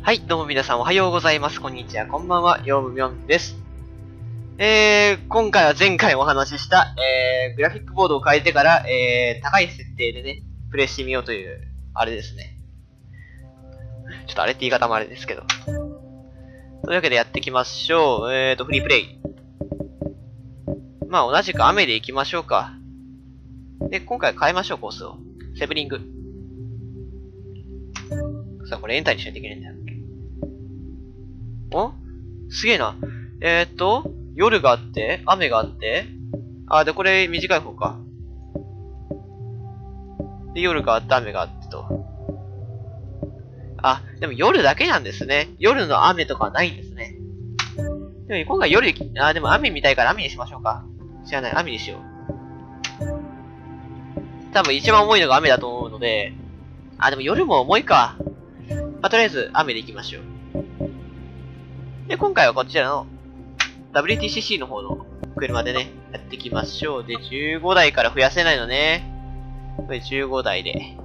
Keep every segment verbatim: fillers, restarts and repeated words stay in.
はい、どうも皆さんおはようございます。こんにちは、こんばんは、ヨウムミョンです。えー、今回は前回お話しした、えー、グラフィックボードを変えてから、えー、高い設定でね、プレイしてみようという、あれですね。ちょっとあれって言い方もあれですけど。というわけでやっていきましょう。えーと、フリープレイ。まあ同じく雨で行きましょうか。で、今回変えましょう、コースを。セブリング。さあ、これエンターにしないといけないんだよ。おすげえな。えー、っと、夜があって、雨があって、あ、で、これ短い方か。で、夜があって、雨があってと。あ、でも夜だけなんですね。夜の雨とかはないんですね。でも今回夜、あ、でも雨みたいから雨にしましょうか。知らない、雨にしよう。多分一番重いのが雨だと思うので、あ、でも夜も重いか。まあ、とりあえず雨で行きましょう。で、今回はこちらの ダブリューティーシーシー の方の車でね、やっていきましょう。で、じゅうごだいから増やせないのね。これじゅうごだいで。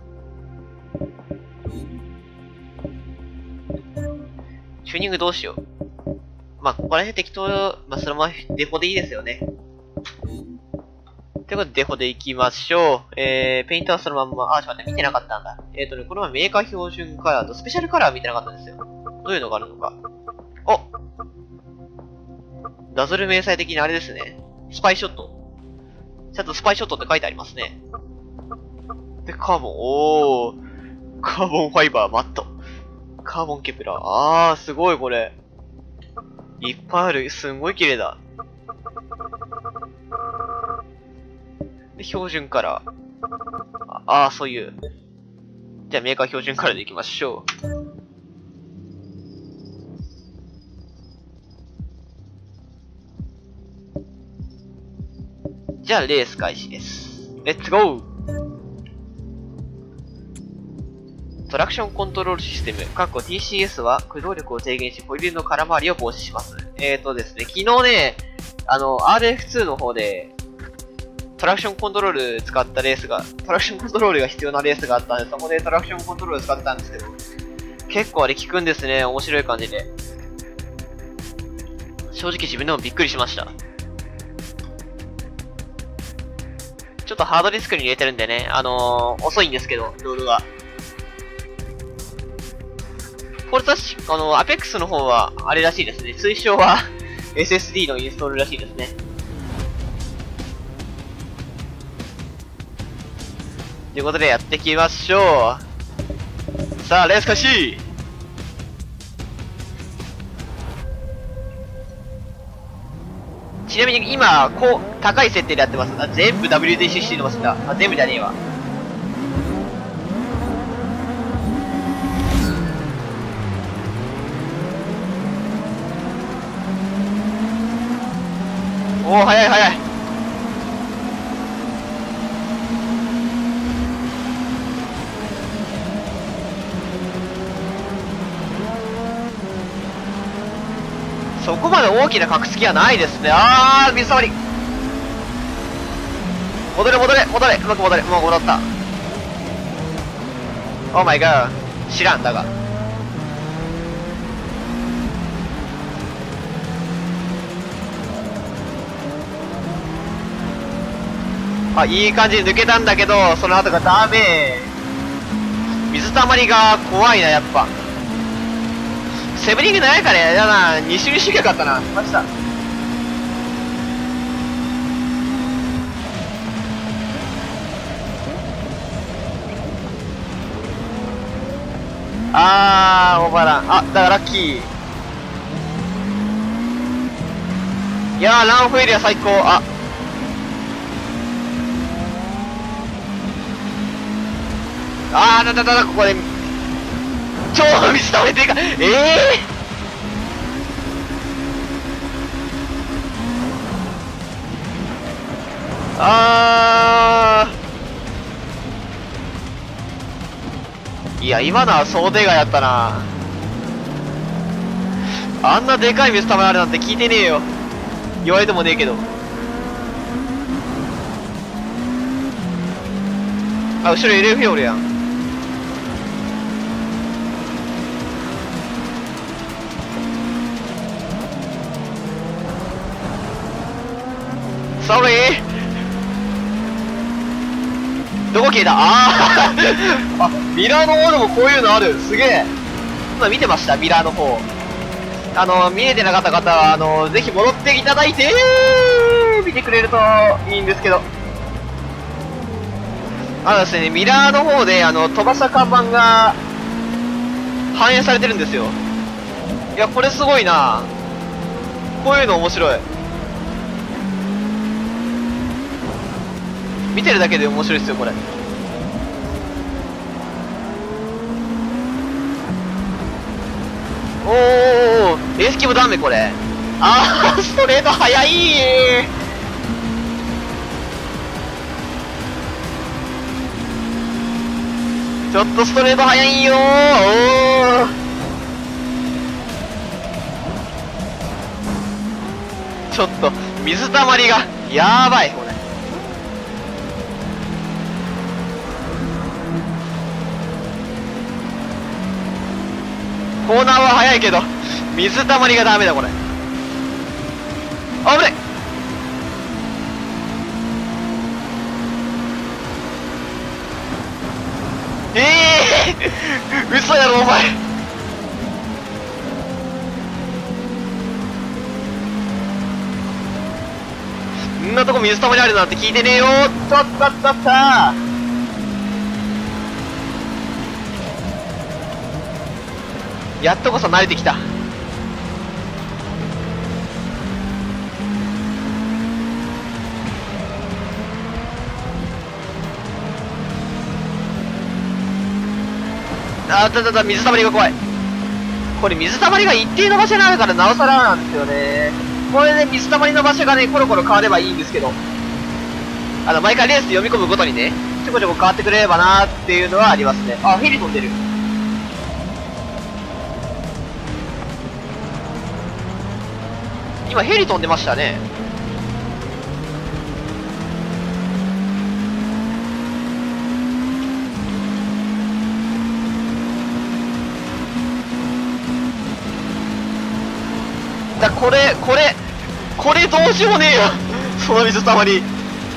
チューニングどうしよう。まあ、ここら辺適当、まあ、そのままデフォでいいですよね。ということで、デフォでいきましょう。えー、ペイントはそのまんま、あ、ちょっと待って、見てなかったんだ。えーとね、この前メーカー標準カラーとスペシャルカラー見てなかったんですよ。どういうのがあるのか。おダズル迷彩的なあれですね。スパイショット。ちゃんとスパイショットって書いてありますね。で、カーボン、おー。カーボンファイバーマット。カーボンケプラー。あー、すごいこれ。いっぱいある。すんごい綺麗だ。で、標準カラー。あー、そういう。じゃあメーカー標準カラーでいきましょう。じゃあ、レース開始です。レッツゴー！トラクションコントロールシステム、ティーシーエス は駆動力を低減し、ホイールの空回りを防止します。えーとですね、昨日ね、あの、アールエフツー の方で、トラクションコントロール使ったレースが、トラクションコントロールが必要なレースがあったんで、そこでトラクションコントロールを使ってたんですけど、結構あれ効くんですね、面白い感じで。正直自分でもびっくりしました。ちょっとハードディスクに入れてるんでね、あのー、遅いんですけど、ロールが。これ確か、あの、アペックスの方は、あれらしいですね。推奨は、エスエスディー のインストールらしいですね。ということで、やっていきましょう。さあ、レース開始！ちなみに今、こう、高い設定でやってます。あ、全部 ダブリューティーシーシー 伸ばすんだ。あ、全部じゃねえわ。おー、早い早い。そこまで大きな格付きはないですね。あー、水たまり。戻れ戻れ戻れ。うまく戻れ。もう戻った。オーマイガー。知らんだが。あ、いい感じに抜けたんだけど、その後がダメー。水たまりが怖いな、やっぱ。セブリングないからやだな。に周しかかったな。来ました。あー、オーバーラン。あ、だからラッキー。いやー、ランフエリア最高。あ。あー、だだだだ、ここで。超水溜めていか、ええーあーいや、今のは想定外やったな。あんなでかい水溜めあるなんて聞いてねえよ。言われてもねえけど。あ、後ろ エルエフ おるやん。 ソーリー。どこ消えた？あーあ、ミラーの方でもこういうのある。すげえ。今見てました、ミラーの方。あの、見えてなかった方は、あの、ぜひ戻っていただいて、見てくれるといいんですけど。あのですね、ミラーの方で、あの、飛ばした看板が、反映されてるんですよ。いや、これすごいな。こういうの面白い。見てるだけで面白いですよ、これ。おーおーおー、エースキもダメ、これ。あー、ストレート速い。ちょっとストレート速いよー。おー、ちょっと水たまりがやばい、これ。コーナーは速いけど水たまりがダメだ、これ。危ない。ええー、嘘やろお前。んなとこ水たまりあるなんて聞いてねえよ。ちょっとっとっと。やっとこそ慣れてきた。あーだだだ、水たまりが怖い。これ水たまりが一定の場所にあるからなおさらなんですよね。これで水たまりの場所がね、コロコロ変わればいいんですけど、あの、毎回レースで読み込むごとにね、ちょこちょこ変わってくれればなーっていうのはありますね。あ、ヘリ飛んでる。今ヘリ飛んでましたね。だこれこれこれどうしようもねえよその水たまり。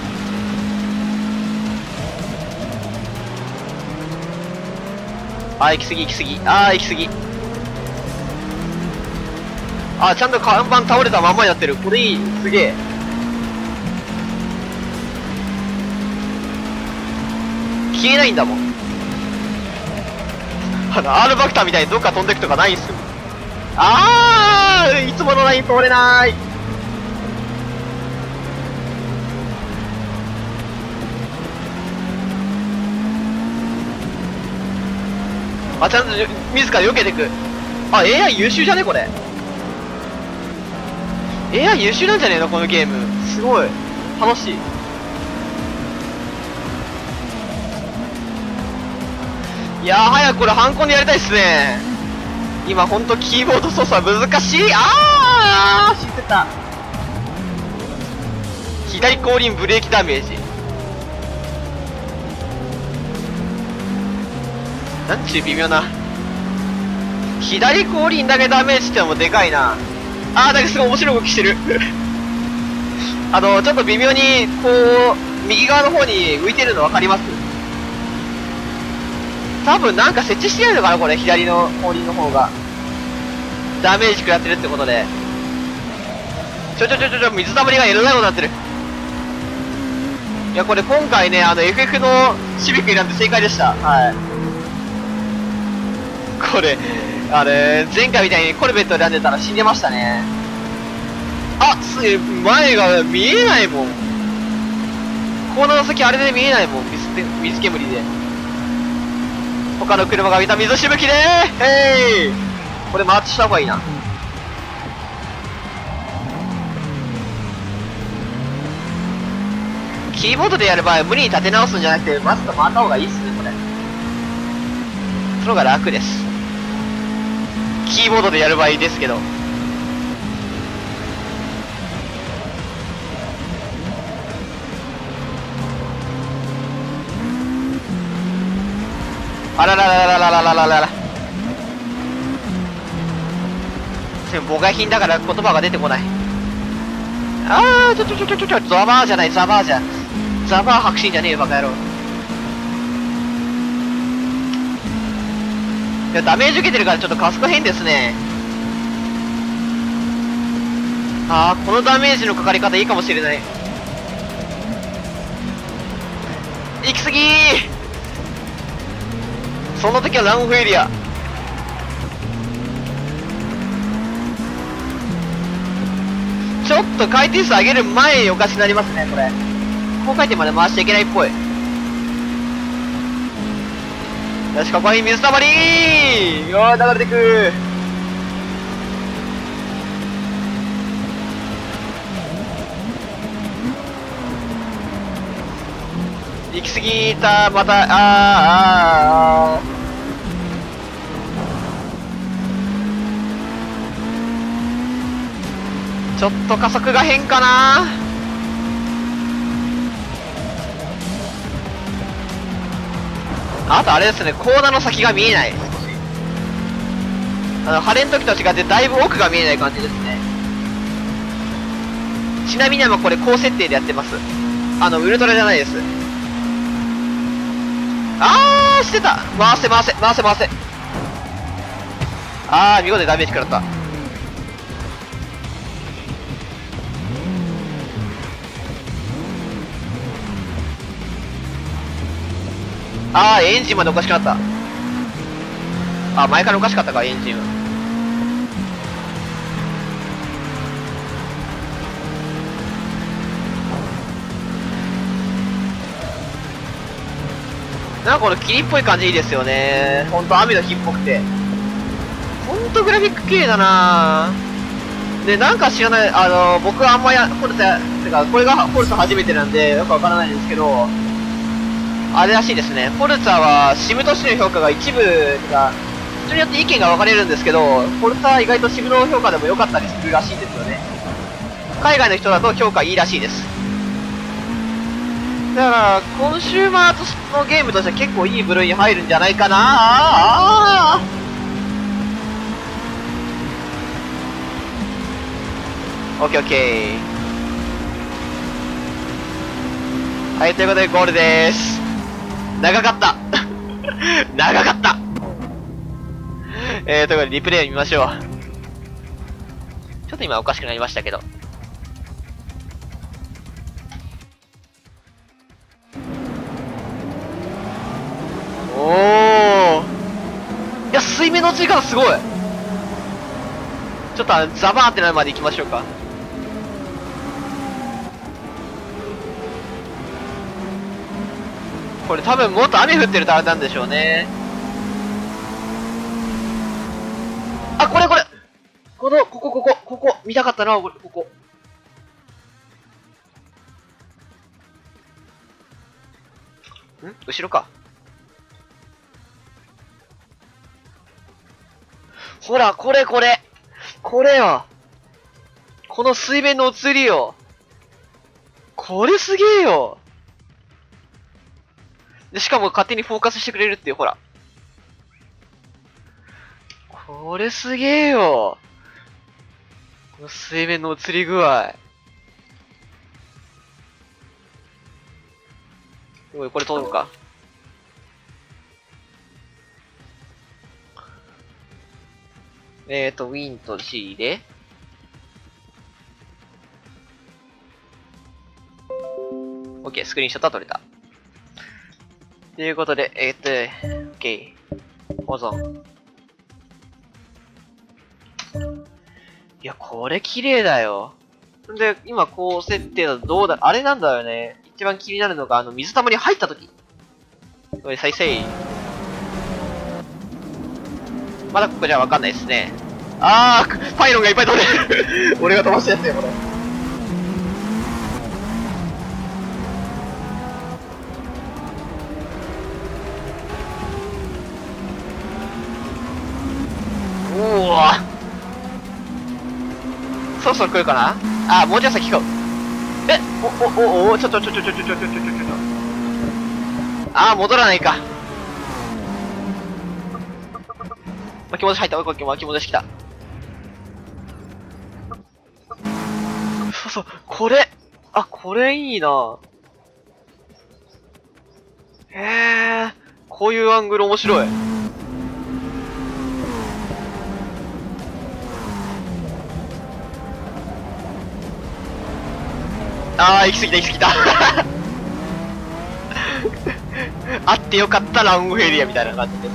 あー、行き過ぎ行き過ぎ。あー、行き過ぎ。あ、ちゃんと看板倒れたまんまになってる。これいい。すげえ。消えないんだもん。あの R バクターみたいにどっか飛んでくとかないんすよ。あー、いつものライン通れない。あ、ちゃんと自ら避けてく。あ、エーアイ 優秀じゃねこれ。エーアイ 優秀なんじゃねえのこのゲーム。すごい楽しい。いやー、早くこれハンコンでやりたいっすね。今ほんとキーボード操作難しい。あー、知ってた。左後輪ブレーキダメージ。なんちゅう微妙な。左後輪だけダメージってのもでかいな。あー、だけどすごい面白い動きしてるあのちょっと微妙にこう右側の方に浮いてるの分かります？多分なんか設置してないのかなこれ。左の後輪の方がダメージ食らってるってことで。ちょちょちょちょちょ、水たまりがエロダイになってる。いやこれ今回ね、あの エフエフ のシビック選んで正解でした。はい、これあれ前回みたいにコルベット選んでたら死んでましたね。あ、すげえ、前が見えないもん。コーナーの先あれで見えないもん。水水煙で他の車が見た水しぶきでー、へい。これ回ってした方がいいな。キーボードでやる場合は無理に立て直すんじゃなくてまずと回った方がいいっすねこれ。その方が楽です。キーボードでやる場合ですけど。あらららららららららら。母外品だから言葉が出てこない。 あー、ちょちょちょちょちょちょ、ザバーじゃない、ザバーじゃ。ザバー白心じゃねえよ、バカ野郎。いや、ダメージ受けてるからちょっと加速変ですね。あー、このダメージのかかり方いいかもしれない。行き過ぎー。その時はランフエリア。ちょっと回転数上げる前におかしくなりますね、これ。高回転まで回しちゃいけないっぽい。よし、ここに水たまりー。よー、流れてくー。行き過ぎた、また、あー、あー、あー。ちょっと加速が変かな。あとあれですね、コーナーの先が見えない。あの、晴れん時と違ってだいぶ奥が見えない感じですね。ちなみに今これ高設定でやってます。あの、ウルトラじゃないです。あー、してた。回せ回せ、回せ回せ。あー、見事にダメージ食らった。あー、エンジンまでおかしくなった。あ、前からおかしかったか、エンジンは。なんかこの霧っぽい感じいいですよね。ほんと雨の日っぽくて。ほんとグラフィック綺麗だなぁ。で、なんか知らない、あの、僕はあんまや、フォルツァ、てか、これがフォルツァ初めてなんで、よくわからないんですけど、あれらしいですね。フォルツァは、シムとしての評価が一部が、人によって意見が分かれるんですけど、フォルツァは意外とシムの評価でも良かったりするらしいんですよね。海外の人だと評価いいらしいです。だから、コンシューマーのゲームとしては結構いい部類に入るんじゃないかなあー。オッケーオッケー。はい、ということでゴールでーす。長かった長かったえー、ということでリプレイを見ましょう。ちょっと今おかしくなりましたけど。おー。いや、水面の追加がすごい。ちょっとあのザバーってなるまで行きましょうか。これ多分もっと雨降ってるとあれなんでしょうね。あ、これこれこの、ここここ、ここ、見たかったな、ここ、ここ。ん？後ろか。ほら、これこれこれよ。この水面の映りよ。これすげえよ。で、しかも勝手にフォーカスしてくれるっていう、ほら。これすげえよ。この水面の映り具合。おい、これ通るか。えーと、ウィンと G で。OK、スクリーンショットは撮れた。ということで、えーっと、OK、保存。いや、これ綺麗だよ。で、今こう設定だとどうだ、あれなんだよね。一番気になるのが、あの、水たまり入った時。これ再生。まだここじゃわかんないですね。あー、パイロンがいっぱい飛んでる俺が飛ばしたやつよ、これ。おー。そろそろ来るかなあー、もうちょい先行こう。えお、お、お、お、ちょっとちょちょちょちょちょちょちょちょちょ。あー、戻らないか。巻き戻し入った。おい、巻き戻し来た。そうそう、ここれ、あ、これいいな。へえ、こういうアングル面白い。あー、行き過ぎた、行き過ぎた。あってよかったランウェイエリアみたいな感じです。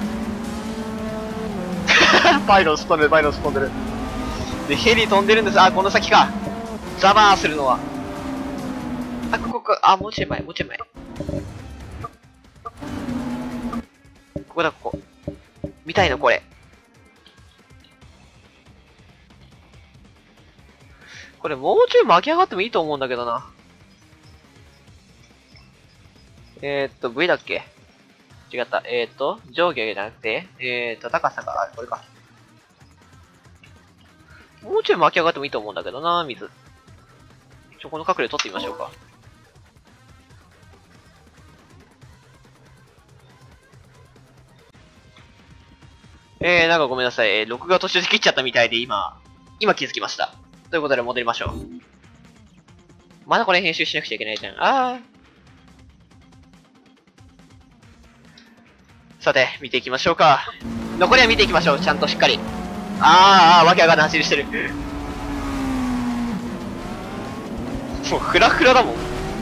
パイロンス飛んでる、パイロンス飛んでる。で、ヘリ飛んでるんです。あ、この先か。ザバーするのは。あ、ここ、ここ、あ、もうちょい前、もうちょい前。ここだ、ここ。見たいの、これ。これ、もうちょい巻き上がってもいいと思うんだけどな。えー、っと、V だっけ？違った。えー、っと、上下じゃなくて、えー、っと、高さが、あ、これか。もうちょい巻き上がってもいいと思うんだけどな、水。ちょ、この角度取ってみましょうか。えー、なんかごめんなさい。えー、録画途中で切っちゃったみたいで、今、今気づきました。ということで戻りましょう。まだこれ編集しなくちゃいけないじゃん。あー。さて、見ていきましょうか。残りは見ていきましょう。ちゃんとしっかり。あー、あー、わけわかんない走りしてる。もうフラフラだもん。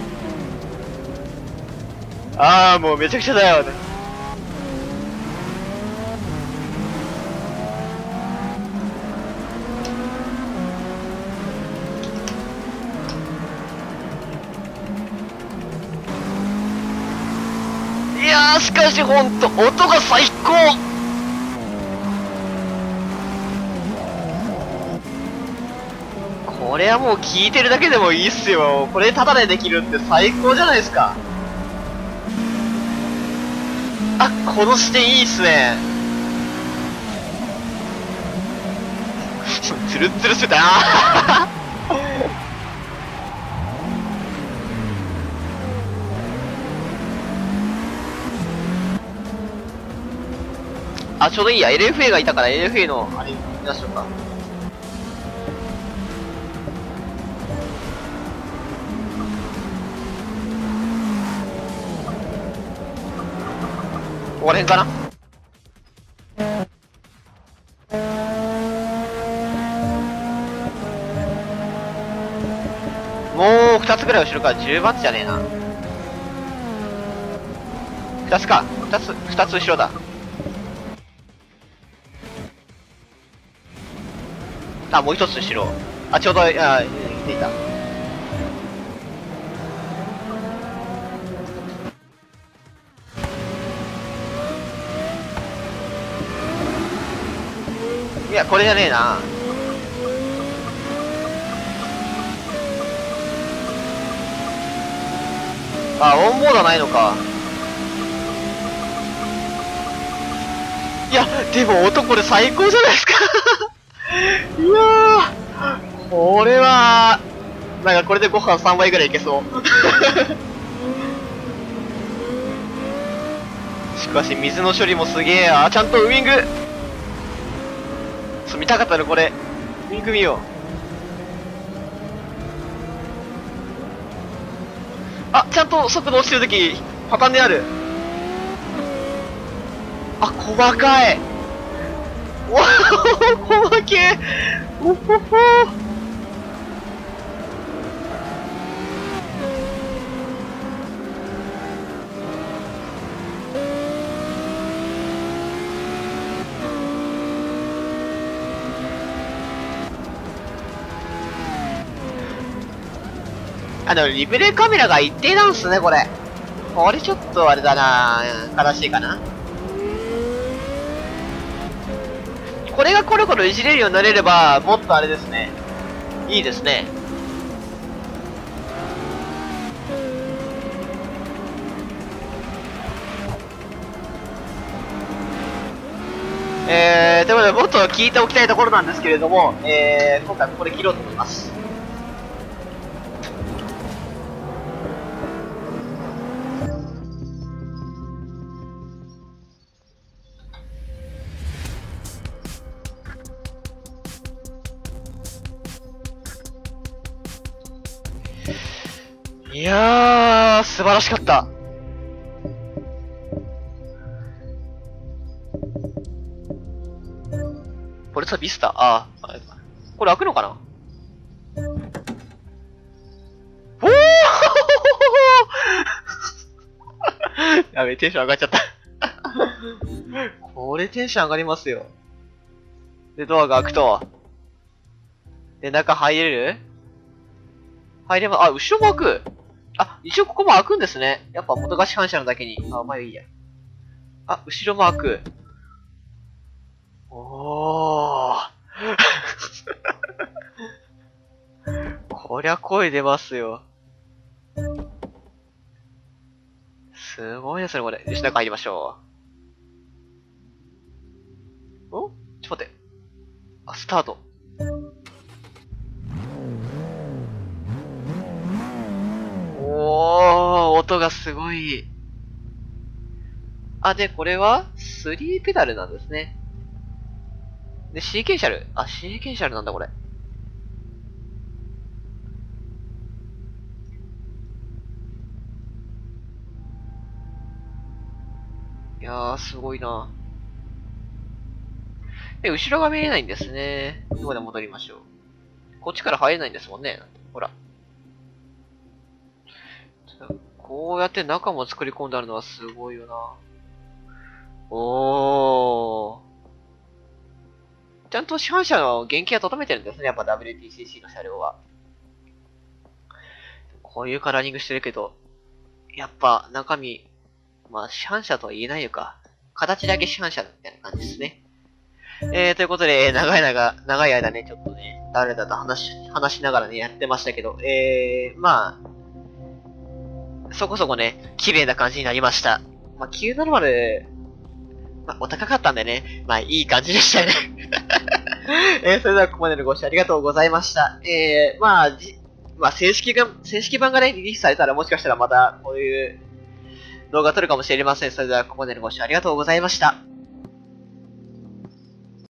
あー、もうめちゃくちゃだよね。いやー、しかしほんと、音が最高。これはもう聞いてるだけでもいいっすよ。これタダでできるって最高じゃないですか。あ、この視点いいっすね。ツルツルしてたな。あ、ちょうどいいや。エルエフエー がいたから エルエフエー のあれ見ましょうか。ここら辺かな。もうふたつぐらい後ろからじゅうばつじゃねえな。ふたつか。ふたつ、ふたつ後ろだ。あ、もうひとつ後ろ。あ、ちょうど、あ、いていた。いや、これじゃねえな。あ、オンボードないのか。いや、でも音これ最高じゃないですか。いやー、これは、なんかこれでご飯さんばいぐらいいけそう。しかし水の処理もすげえ。あ、ちゃんとウイング。そう、見たかったのこれ。ウイング見よう。あ、ちゃんと速度落ちてるとき、パターンである。あ、細かい。おお、細けえ。おほほ。あの、リプレイカメラが一定なんすね、これ。これちょっとあれだな、悲しいかな。これがコロコロいじれるようになれれば、もっとあれですね。いいですね。えー、ということで、もっと聞いておきたいところなんですけれども、えー、今回ここで切ろうと思います。 いやー、素晴らしかった。ポルトビスタ、ああ、これ開くのかな。おーやべえ、テンション上がっちゃった。これテンション上がりますよ。で、ドアが開くと。で、中入れる？入れば、あ、後ろも開く。あ、一応ここも開くんですね。やっぱ元貸し反射のだけに。あ、まあいいや。あ、後ろも開く。おー。こりゃ声出ますよ。すごいですね、これ。よし、中入りましょう。お？ちょっと待って。あ、スタート。おー、音がすごい。あ、で、これはスリーペダルなんですね。で、シーケンシャル。あ、シーケンシャルなんだ、これ。いやー、すごいな。で、後ろが見えないんですね。ここで戻りましょう。こっちから入れないんですもんね。ほら。こうやって中も作り込んであるのはすごいよな。おー。ちゃんと市販車の原型はとどめてるんですね。やっぱ ダブリューティーシーシー の車両は。こういうカラーリングしてるけど、やっぱ中身、まあ市販車とは言えないのか。形だけ市販車みたいな感じですね。えー、ということで、長い長、長い間ね、ちょっとね、誰だと話し、話しながらね、やってましたけど、えー、まあ、そこそこね、綺麗な感じになりました。まあ、きゅうななまる、まあ、お高かったんでね、まあ、いい感じでしたね。えー、それではここまでのご視聴ありがとうございました。えー、まあ、じ、まあ、正式が、正式版がね、リリースされたらもしかしたらまた、こういう動画撮るかもしれません。それではここまでのご視聴ありがとうございました。